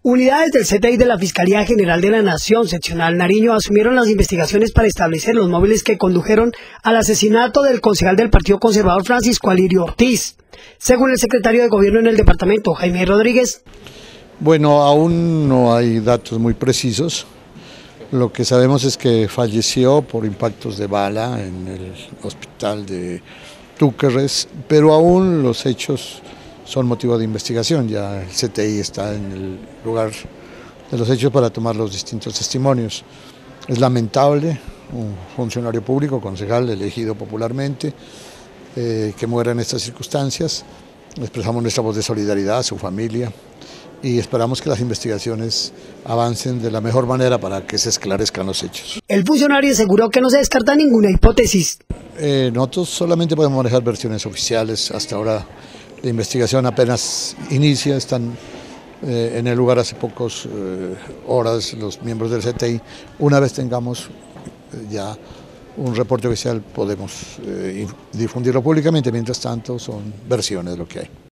Unidades del CTI de la Fiscalía General de la Nación, seccional Nariño, asumieron las investigaciones para establecer los móviles que condujeron al asesinato del concejal del Partido Conservador Francisco Alirio Ortiz. Según el secretario de Gobierno en el departamento, Jaime Rodríguez. Bueno, aún no hay datos muy precisos. Lo que sabemos es que falleció por impactos de bala en el hospital de Túquerres, pero aún los hechos son motivo de investigación. Ya el CTI está en el lugar de los hechos para tomar los distintos testimonios. Es lamentable un funcionario público, concejal elegido popularmente, que muera en estas circunstancias. Expresamos nuestra voz de solidaridad a su familia y esperamos que las investigaciones avancen de la mejor manera para que se esclarezcan los hechos. El funcionario aseguró que no se descarta ninguna hipótesis. Nosotros solamente podemos manejar versiones oficiales. Hasta ahora la investigación apenas inicia, están en el lugar hace pocas horas los miembros del CTI. Una vez tengamos ya un reporte oficial podemos difundirlo públicamente, mientras tanto son versiones de lo que hay.